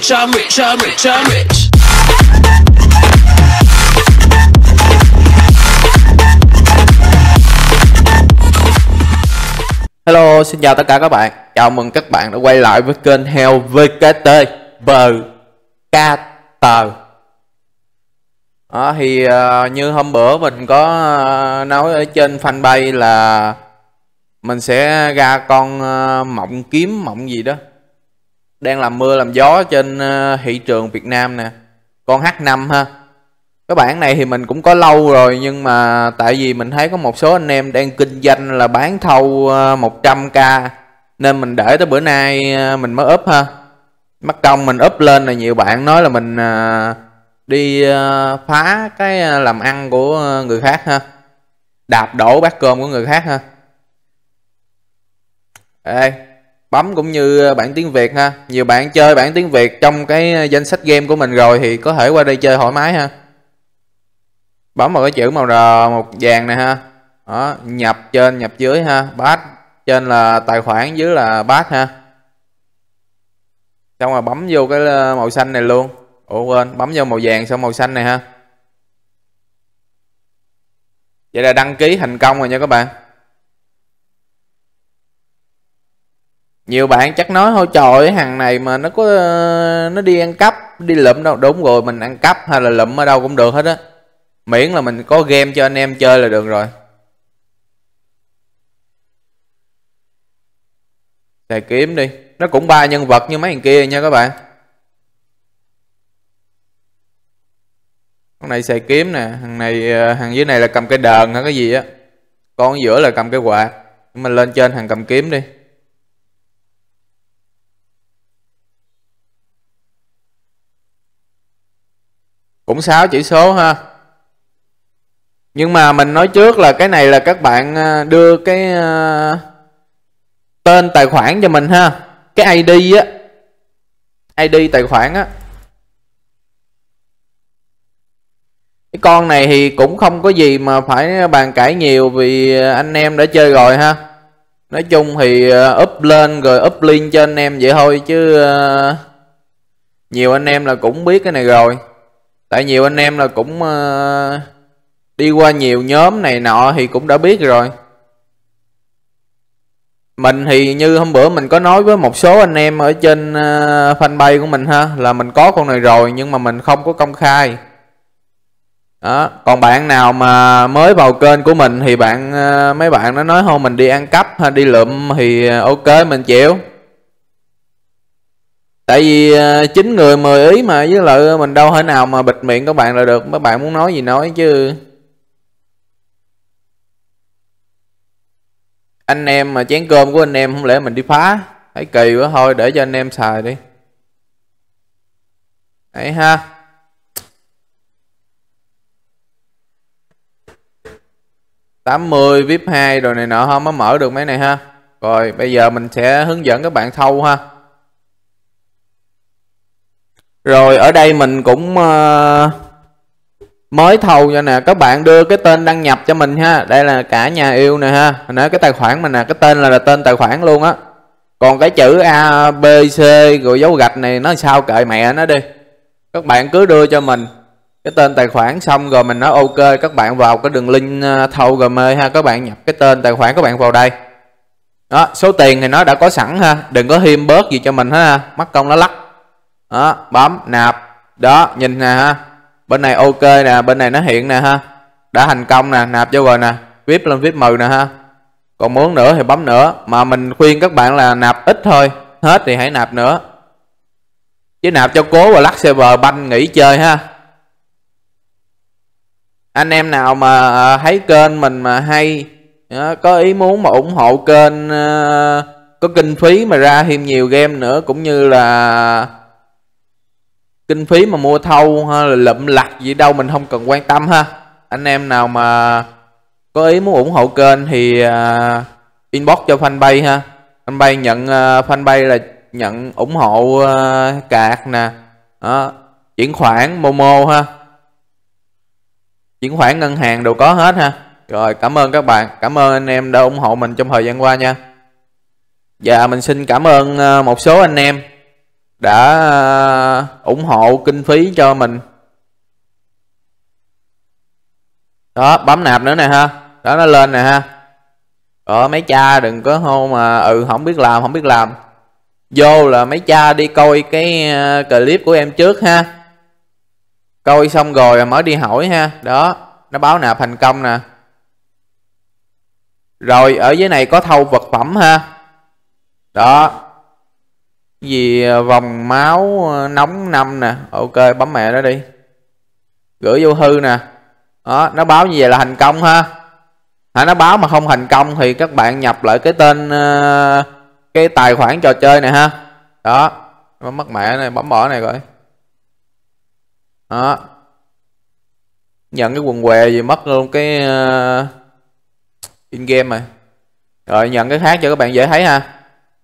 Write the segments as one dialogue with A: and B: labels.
A: rich, I'm rich, I'm rich, I'm rich.
B: Hello, xin chào tất cả các bạn. Chào mừng các bạn đã quay lại với kênh Heo VKT BKT. Như hôm bữa mình có nói ở trên fanpage là mình sẽ ra con mộng kiếm mộng gì đó đang làm mưa làm gió trên thị trường Việt Nam nè, con H5 ha. Cái bản này thì mình cũng có lâu rồi, nhưng mà tại vì mình thấy có một số anh em đang kinh doanh là bán thâu 100k nên mình để tới bữa nay mình mới up ha. Mất công mình up lên là nhiều bạn nói là mình đi phá cái làm ăn của người khác ha, đạp đổ bát cơm của người khác ha. Ê, bấm cũng như bản tiếng Việt ha. Nhiều bạn chơi bản tiếng Việt trong cái danh sách game của mình rồi thì có thể qua đây chơi thoải mái ha. Bấm vào cái chữ màu màu vàng này ha. Đó, nhập trên nhập dưới ha. Bát trên là tài khoản, dưới là bát ha. Xong rồi bấm vô cái màu xanh này luôn. Ủa quên, bấm vô màu vàng xong màu xanh này ha. Vậy là đăng ký thành công rồi nha các bạn. Nhiều bạn chắc nói thôi trời, cái thằng này mà nó có nó đi ăn cắp, đi lụm đâu. Đúng rồi, mình ăn cắp hay là lụm ở đâu cũng được hết á, miễn là mình có game cho anh em chơi là được rồi. Xài kiếm đi, nó cũng 3 nhân vật như mấy thằng kia nha các bạn. Con này xài kiếm nè, thằng này thằng dưới này là cầm cái đờn hay cái gì á, con ở giữa là cầm cái quạt. Mình lên trên thằng cầm kiếm đi. Cũng 6 chữ số ha. Nhưng mà mình nói trước là cái này là các bạn đưa cái tên tài khoản cho mình ha, cái ID á, ID tài khoản á. Cái con này thì cũng không có gì mà phải bàn cãi nhiều, vì anh em đã chơi rồi ha. Nói chung thì up lên rồi up link cho anh em vậy thôi, chứ nhiều anh em là cũng biết cái này rồi. Tại nhiều anh em là cũng đi qua nhiều nhóm này nọ thì cũng đã biết rồi. Mình thì như hôm bữa mình có nói với một số anh em ở trên fanpage của mình ha, là mình có con này rồi nhưng mà mình không có công khai. Đó. Còn bạn nào mà mới vào kênh của mình thì mấy bạn nó nói thôi mình đi ăn cắp hay đi lượm thì ok, mình chịu. Tại vì 9 người 10 ý mà, với lại mình đâu thể nào mà bịt miệng các bạn là được. Các bạn muốn nói gì nói chứ. Anh em mà chén cơm của anh em không lẽ mình đi phá, thấy kỳ quá, thôi để cho anh em xài đi. Đấy ha. $80 VIP 2 rồi này nọ không, mới mở được mấy này ha. Rồi bây giờ mình sẽ hướng dẫn các bạn thâu ha. Rồi ở đây mình cũng mới thâu cho nè, các bạn đưa cái tên đăng nhập cho mình ha. Đây là cả nhà yêu nè ha. Mình nói cái tài khoản mình nè, cái tên là tên tài khoản luôn á. Còn cái chữ A, B, C rồi dấu gạch này nó sao kệ mẹ nó đi. Các bạn cứ đưa cho mình cái tên tài khoản xong rồi mình nói ok, các bạn vào cái đường link thâu Gmail ha, các bạn nhập cái tên tài khoản các bạn vào đây. Đó, số tiền thì nó đã có sẵn ha, đừng có thêm bớt gì cho mình hết ha, mắc công nó lắc. Đó, bấm nạp. Đó, nhìn nè ha. Bên này ok nè, bên này nó hiện nè ha. Đã thành công nè, nạp vô rồi nè. VIP lên VIP 10 nè ha. Còn muốn nữa thì bấm nữa. Mà mình khuyên các bạn là nạp ít thôi, hết thì hãy nạp nữa. Chứ nạp cho cố và lắc server banh nghỉ chơi ha. Anh em nào mà thấy kênh mình mà hay, có ý muốn mà ủng hộ kênh, có kinh phí mà ra thêm nhiều game nữa, cũng như là kinh phí mà mua thâu hay là lụm lặt gì đâu mình không cần quan tâm ha. Anh em nào mà có ý muốn ủng hộ kênh thì inbox cho fanpage ha. Fanpage nhận fanpage là nhận ủng hộ cạc nè. Đó, chuyển khoản Momo ha, chuyển khoản ngân hàng đều có hết ha. Rồi cảm ơn các bạn, cảm ơn anh em đã ủng hộ mình trong thời gian qua nha. Dạ mình xin cảm ơn một số anh em đã ủng hộ kinh phí cho mình. Đó, bấm nạp nữa nè ha. Đó, nó lên nè ha. Mấy cha đừng có hô mà không biết làm. Vô là mấy cha đi coi cái clip của em trước ha. Coi xong rồi mới đi hỏi ha. Đó, nó báo nạp thành công nè. Rồi ở dưới này có thâu vật phẩm ha. Đó. Gì vòng máu nóng 5 nè. Ok, bấm mẹ nó đi. Gửi vô hư nè. Đó, nó báo như vậy là thành công ha. Nó báo mà không thành công thì các bạn nhập lại cái tên cái tài khoản trò chơi này ha. Đó, mất mẹ này, bấm bỏ này rồi. Đó. Nhận cái quần què gì mất luôn cái in game rồi. Rồi nhận cái khác cho các bạn dễ thấy ha.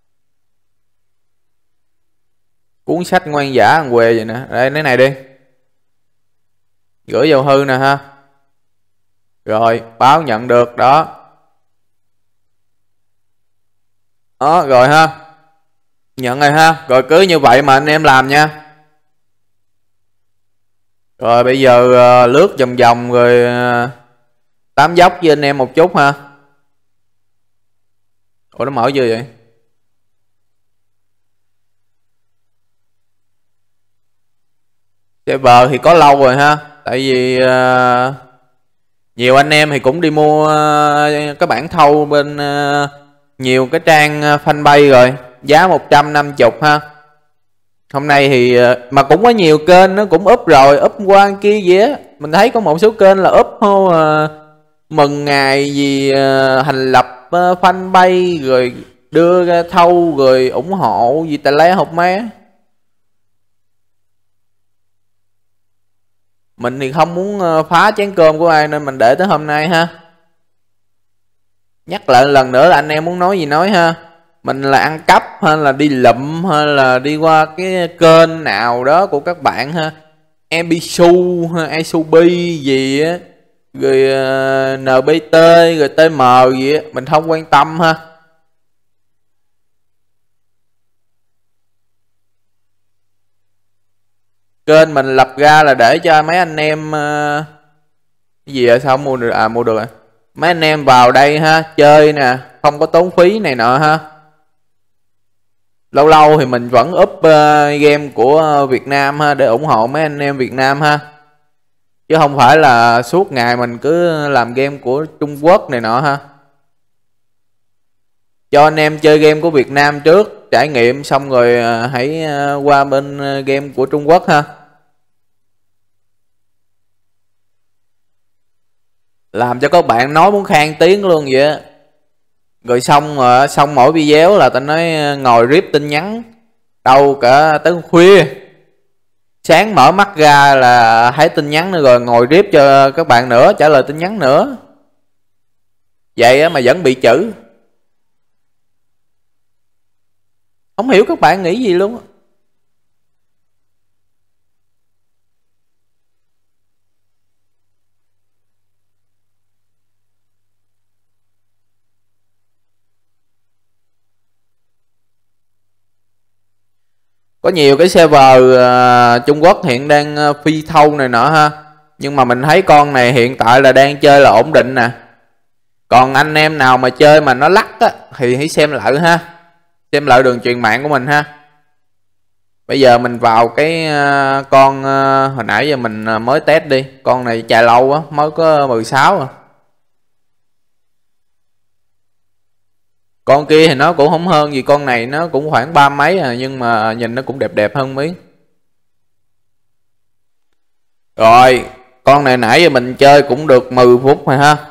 B: Cuốn sách ngoan giả quần què vậy nè. Đây, cái này đi. Gửi vào hư nè ha. Rồi, báo nhận được đó. Đó, rồi ha. Nhận rồi ha. Rồi cứ như vậy mà anh em làm nha. Rồi bây giờ lướt vòng vòng rồi tám dốc với anh em một chút ha. Ủa nó mở chưa vậy? Server thì có lâu rồi ha. Tại vì nhiều anh em thì cũng đi mua cái bản thâu bên nhiều cái trang fanpage rồi. Giá 150 ha. Hôm nay thì mà cũng có nhiều kênh nó cũng up rồi, up qua kia gì á. Mình thấy có một số kênh là up mừng ngày gì thành lập fanpage rồi đưa ra thâu rồi ủng hộ gì tà lé học má. Mình thì không muốn phá chén cơm của ai nên mình để tới hôm nay ha. Nhắc lại lần nữa là anh em muốn nói gì nói ha. Mình là ăn cắp hay là đi lụm hay là đi qua cái kênh nào đó của các bạn ha. Ebisu hay Isubi gì á. Rồi NBT rồi TM gì á. Mình không quan tâm ha. Kênh mình lập ra là để cho mấy anh em cái gì vậy sao không mua được? À mua được rồi. Mấy anh em vào đây ha, chơi nè, không có tốn phí này nọ ha. Lâu lâu thì mình vẫn up game của Việt Nam ha, để ủng hộ mấy anh em Việt Nam ha. Chứ không phải là suốt ngày mình cứ làm game của Trung Quốc này nọ ha. Cho anh em chơi game của Việt Nam trước, trải nghiệm xong rồi hãy qua bên game của Trung Quốc ha. Làm cho các bạn nói muốn khang tiếng luôn vậy á. Rồi xong mỗi video là tao nói ngồi rip tin nhắn đâu cả tới khuya. Sáng mở mắt ra là thấy tin nhắn nữa rồi ngồi rip cho các bạn nữa, trả lời tin nhắn nữa. Vậy mà vẫn bị chữ. Không hiểu các bạn nghĩ gì luôn. Có nhiều cái server Trung Quốc hiện đang phi thâu này nọ ha. Nhưng mà mình thấy con này hiện tại là đang chơi là ổn định nè. Còn anh em nào mà chơi mà nó lắc á thì hãy xem lại ha. Xem lại đường truyền mạng của mình ha. Bây giờ mình vào cái con hồi nãy giờ mình mới test đi. Con này chạy lâu á, mới có 16 à. Con kia thì nó cũng không hơn gì con này, nó cũng khoảng 30 mấy à, nhưng mà nhìn nó cũng đẹp đẹp hơn miếng. Rồi, con này nãy giờ mình chơi cũng được 10 phút rồi ha.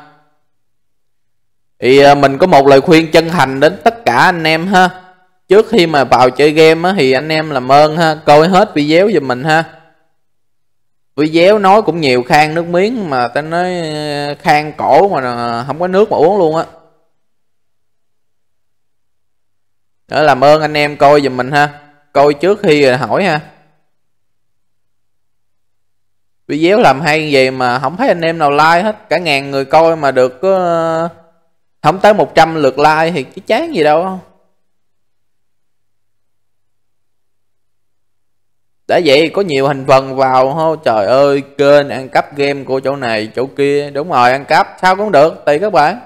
B: Thì mình có một lời khuyên chân thành đến tất cả anh em ha. Trước khi mà vào chơi game á, thì anh em làm ơn ha, coi hết video giùm mình ha. Video nói cũng nhiều khan nước miếng mà ta nói khan cổ mà không có nước mà uống luôn á. Đó, làm ơn anh em coi giùm mình ha. Coi trước khi rồi hỏi ha. Video làm hay vậy mà không thấy anh em nào like hết. Cả ngàn người coi mà được có không tới 100 lượt like thì cái chán gì đâu. Đã vậy có nhiều thành phần vào hô, trời ơi kênh ăn cắp game của chỗ này chỗ kia. Đúng rồi, ăn cắp sao cũng được, tùy các bạn.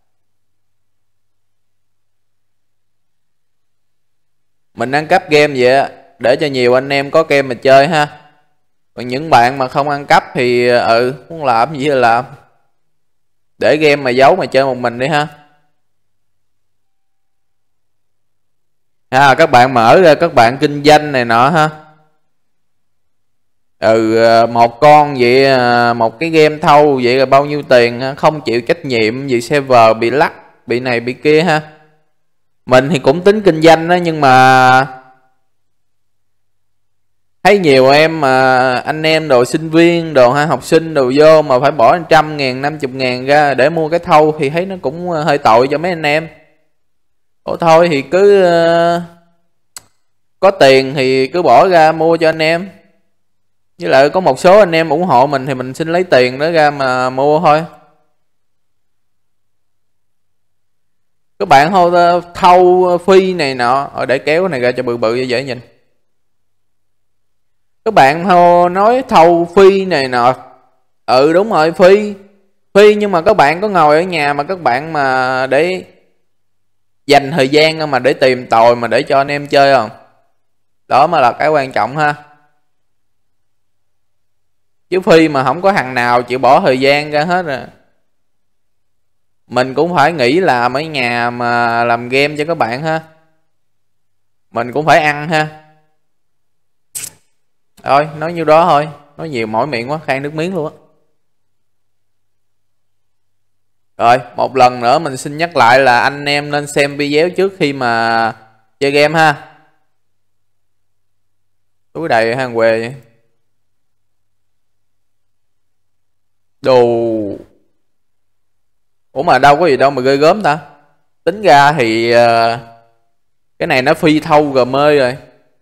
B: Mình ăn cắp game vậy á, để cho nhiều anh em có game mà chơi ha. Còn những bạn mà không ăn cắp thì muốn làm gì thì làm, để game mà giấu mà chơi một mình đi ha. Các bạn mở ra các bạn kinh doanh này nọ ha. Một con vậy, một cái game thâu vậy là bao nhiêu tiền ha? Không chịu trách nhiệm vì server bị lắc, bị này bị kia ha. Mình thì cũng tính kinh doanh đó, nhưng mà thấy nhiều em mà anh em đồ sinh viên đồ ha, học sinh đồ vô mà phải bỏ 100.000 50.000 ra để mua cái thâu thì thấy nó cũng hơi tội cho mấy anh em. Thôi thì cứ có tiền thì cứ bỏ ra mua cho anh em. Với lại có một số anh em ủng hộ mình thì mình xin lấy tiền đó ra mà mua thôi. Các bạn thâu phi này nọ, để kéo cái này ra cho bự bự cho dễ nhìn. Các bạn nói thâu phi này nọ, đúng rồi, phi nhưng mà các bạn có ngồi ở nhà mà các bạn mà để dành thời gian mà để tìm tòi mà để cho anh em chơi không? Đó mới là cái quan trọng ha. Chứ phi mà không có thằng nào chịu bỏ thời gian ra hết rồi. Mình cũng phải nghĩ là ở nhà mà làm game cho các bạn ha. Mình cũng phải ăn ha. Thôi nói nhiêu đó thôi, nói nhiều mỏi miệng quá, khan nước miếng luôn á. Rồi một lần nữa mình xin nhắc lại là anh em nên xem video trước khi mà chơi game ha. Túi đầy hàng quê vậy. Đồ. Ủa mà đâu có gì đâu mà ghê gớm ta. Tính ra thì cái này nó phi thâu game rồi.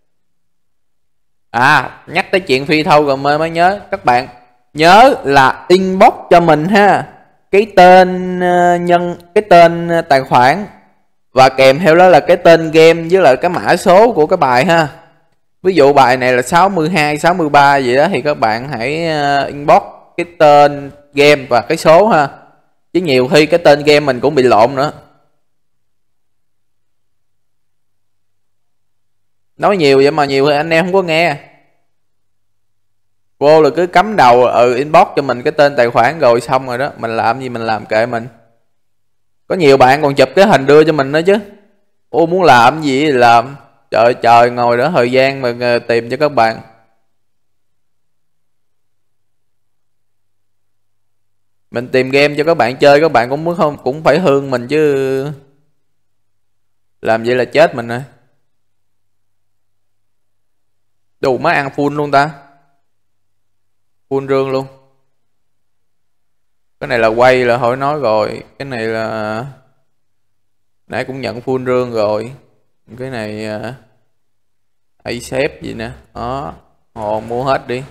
B: Nhắc tới chuyện phi thâu game mới nhớ. Các bạn nhớ là inbox cho mình ha, cái tên cái tên tài khoản và kèm theo đó là cái tên game với lại cái mã số của cái bài ha. Ví dụ bài này là 62 63 gì đó thì các bạn hãy inbox cái tên game và cái số ha. Chứ nhiều khi cái tên game mình cũng bị lộn nữa. Nói nhiều vậy mà nhiều anh em không có nghe. Vô là cứ cắm đầu inbox cho mình cái tên tài khoản rồi xong rồi đó. Mình làm gì mình làm kệ mình. Có nhiều bạn còn chụp cái hình đưa cho mình nữa chứ. Muốn làm gì thì làm. Trời ngồi đó thời gian mà tìm cho các bạn. Mình tìm game cho các bạn chơi, các bạn cũng phải thương mình chứ. Làm vậy là chết mình rồi. Đủ má ăn full luôn ta. Full rương luôn. Cái này là quay là hỏi nói rồi. Cái này là nãy cũng nhận full rương rồi. Cái này ấy xếp gì nè. Đó. Mua hết đi.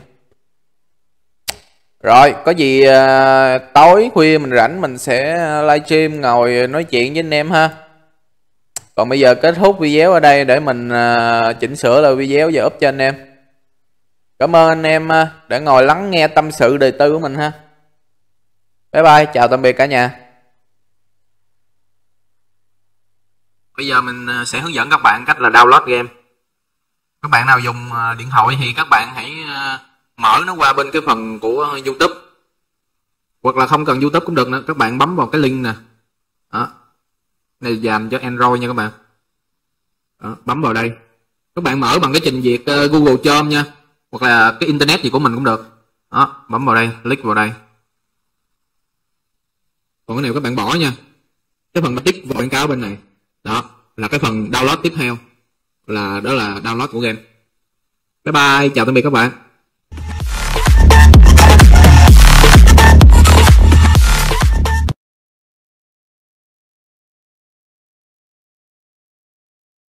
B: Rồi có gì tối khuya mình rảnh mình sẽ livestream ngồi nói chuyện với anh em ha. Còn bây giờ kết thúc video ở đây để mình chỉnh sửa lại video và up cho anh em. Cảm ơn anh em đã ngồi lắng nghe tâm sự đời tư của mình ha. Bye bye, chào tạm biệt cả nhà. Bây giờ mình sẽ hướng dẫn các bạn cách là download game. Các bạn nào dùng điện thoại thì các bạn hãy mở nó qua bên cái phần của YouTube. Hoặc là không cần YouTube cũng được nữa, các bạn bấm vào cái link nè. Đó. Này dành cho Android nha các bạn. Đó, bấm vào đây. Các bạn mở bằng cái trình duyệt Google Chrome nha. Hoặc là cái internet gì của mình cũng được. Đó, bấm vào đây, click vào đây. Còn cái này các bạn bỏ nha. Cái phần mà tích vào quảng cáo bên này. Đó, là cái phần download tiếp theo. Đó là download của game. Bye bye, chào tạm biệt các bạn.